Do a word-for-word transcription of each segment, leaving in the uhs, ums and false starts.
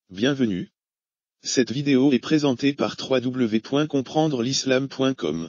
Bienvenue. Cette vidéo est présentée par w w w point comprendre l'islam point com.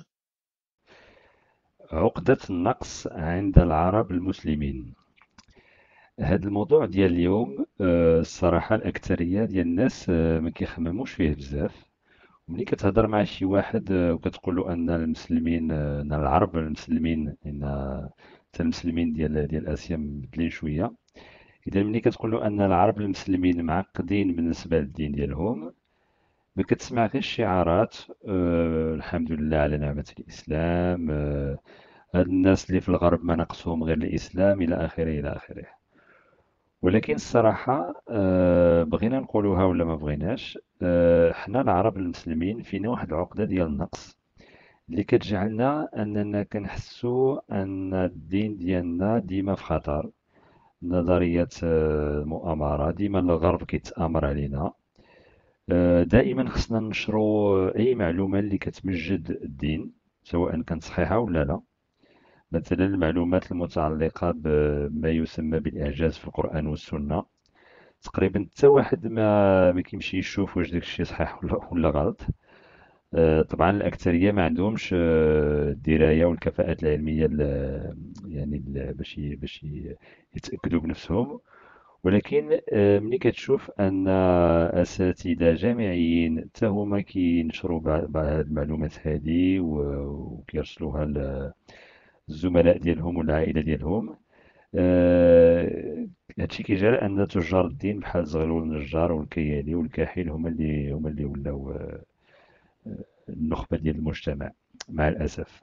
عقدة النقص عند العرب المسلمين. هذا الموضوع ديال اليوم آه، الصراحة الأكثرية ديال الناس آه، ما كيخمموش فيه بزاف. وملي كتهضر مع شي واحد آه، وكتقول له أن المسلمين آه، أن العرب المسلمين أن حتى المسلمين ديال ديال آسيا مبدلين شوية. إذا ملي كتقول له أن العرب المسلمين معقدين بالنسبة للدين ديالهم، ما كتسمع غير الشعارات آه، الحمد لله على نعمة الإسلام، آه، هاد الناس اللي في الغرب ما ناقصهم غير الإسلام إلى آخره إلى آخره. ولكن الصراحة آه، بغينا نقولوها ولا ما بغيناش، آه، حنا العرب المسلمين فينا واحد العقدة ديال النقص اللي كتجعلنا أننا كنحسو أن الدين ديالنا ديما في خطر. نظرية آه، المؤامرة، ديما الغرب كيتآمر علينا. آه، دائما خصنا ننشروا أي معلومة اللي كتمجد الدين، سواء كانت صحيحة ولا لا. مثلا المعلومات المتعلقة بما يسمى بالإعجاز في القرآن والسنة، تقريبا حتى واحد ما ما كيمشي يشوف واش داك الشيء صحيح ولا ولا غلط. آه، طبعا الأكثرية ما عندهمش آه، الدراية والكفاءات العلمية ل- يعني ل- باش ي- باش ي- يتأكدوا بنفسهم. ولكن آه، ملي كتشوف أن أساتذة جامعيين حتى هما كينشروا بعض بعض هاد المعلومات هذه وكيرسلوها الزملاء ديالهم والعائلة ديالهم، آه، هادشي كيجعل أن تجار الدين بحال زغلول النجار والكيالي والكاحل هما اللي هما اللي ولاو آه، النخبة ديال المجتمع مع الأسف.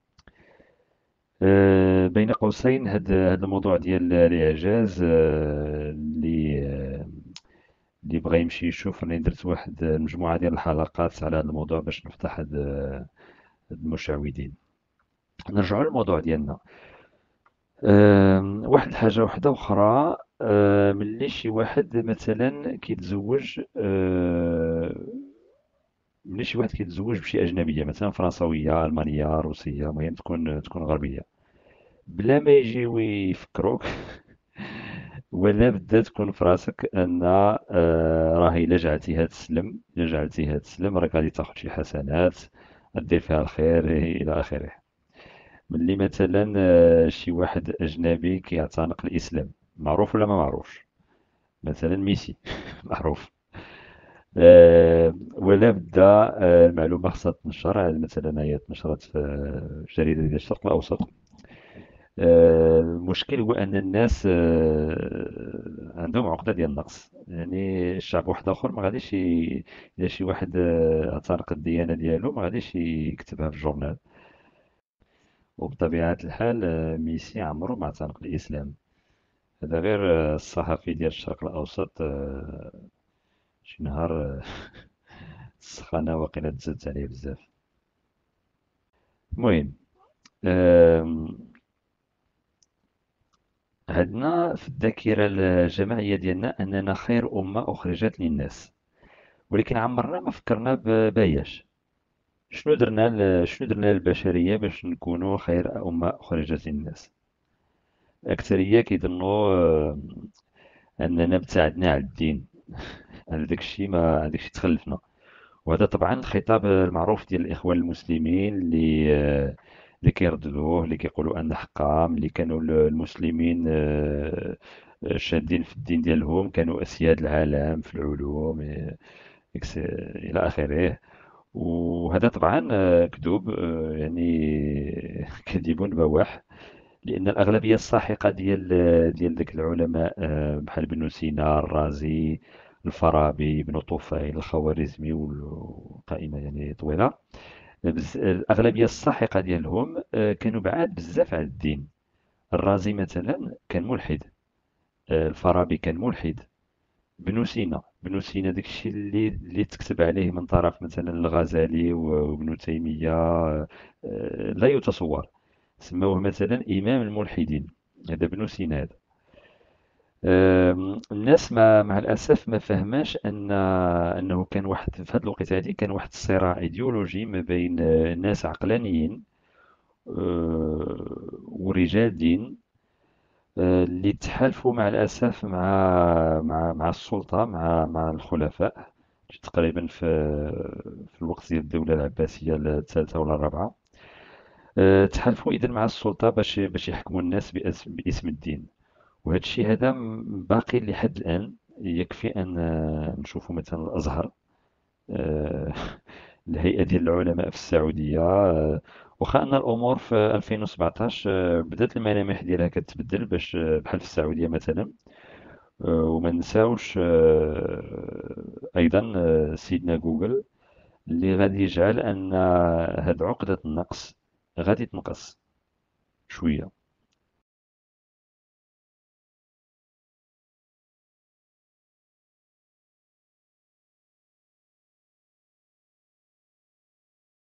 آه، بين قوسين، هاد هاد الموضوع ديال الإعجاز آه، اللي آه، اللي بغى يمشي يشوف، راني درت واحد مجموعة ديال الحلقات على هذا الموضوع باش نفتح هاد آه، هاد المشعوذين. نرجعوا للموضوع ديالنا. آم، واحد الحاجة واحدة أخرى، آه، ملي شي واحد مثلا كيتزوج، آه، ملي شي واحد كيتزوج بشي أجنبية مثلا فرنسوية ألمانية روسية، المهم تكون تكون غربية، بلا ما يجيو يفكروك ولا بدا تكون في راسك أن آه، راهي إلا جعلتيها تسلم، إلا جعلتيها تسلم راك غادي تاخد شي حسنات، دير فيها الخير إلى آخره. ملي مثلا آه، شي واحد أجنبي كيعتنق الإسلام، معروف ولا ما معروفش؟ مثلا ميسي معروف. آه، ولا بدا آه، المعلومة خصها تنشر، مثلا هي تنشرت في آه، جريدة ديال الشرق الأوسط. آه، المشكل هو أن الناس آه، عندهم عقدة ديال النقص، يعني الشعب واحد آخر ما غاديش ي- إلا شي واحد آه، اعتنق الديانة ديالو ما غاديش يكتبها في الجورنال. وبطبيعة الحال آه، ميسي عمره ما اعتنق الإسلام. هذا غير آه، الصحفي ديال الشرق الأوسط آه، شي نهار آه، السخانة واقيلا تزادت عليه بزاف. المهم، آم، عندنا في الذاكرة الجماعية ديالنا أننا خير أمة أخرجت للناس، ولكن عمرنا ما فكرنا ب- باياش. شنو درنا ل- شنو درنا للبشرية باش نكونوا خير أمة أخرجت للناس؟ الأكثرية كيظنوا آه، أننا ابتعدنا على الدين، على داك الشيء ما على داك الشيء تخلفنا. وهذا طبعا الخطاب المعروف ديال الإخوان المسلمين اللي آه، اللي كيرددوه، اللي كيقولوا أن حقام اللي كانوا المسلمين آه، آه، شادين في الدين ديالهم، كانوا أسياد العالم في العلوم آه، إكس- إلى آخره. وهذا طبعا آه، كذوب، آه، يعني كذب بواح. لأن الأغلبية الساحقة ديال ديال ذاك العلماء آه، بحال ابن سينا الرازي الفارابي ابن طفيل الخوارزمي والقائمة يعني طويلة، بز- الأغلبية الساحقة ديالهم آه، كانوا بعاد بزاف على الدين. الرازي مثلا كان ملحد، آه، الفارابي كان ملحد، ابن سينا ابن سينا داك الشيء اللي اللي تكتب عليه من طرف مثلا الغزالي وابن تيمية آه، لا يتصور. سموه مثلا إمام الملحدين، هذا ابن سينا هذا. آم، الناس ما مع الأسف ما فهماش أن أنه كان واحد في هذا الوقت هذه كان واحد الصراع إيديولوجي ما بين آه، ناس عقلانيين آه، ورجال دين. آه، اللي تحالفوا مع الأسف مع مع مع السلطة، مع مع الخلفاء تقريبا في في الوقت ديال الدولة العباسية الثالثة ولا الرابعة. آه، تحالفوا إذن مع السلطة باش باش يحكموا الناس باسم باسم الدين. وهذا الشيء هذا م- باقي لحد الآن. يكفي أن آه، نشوفوا مثلا الأزهر، آه، الهيئة ديال العلماء في السعودية. آه، واخا أن الأمور في ألفين وسبعطاش آه، بدات الملامح ديالها كتبدل، باش آه، بحال في السعودية مثلا. آه، وما نساوش آه، أيضا آه، سيدنا جوجل، اللي غادي يجعل أن هاد عقدة النقص غادي تنقص شوية.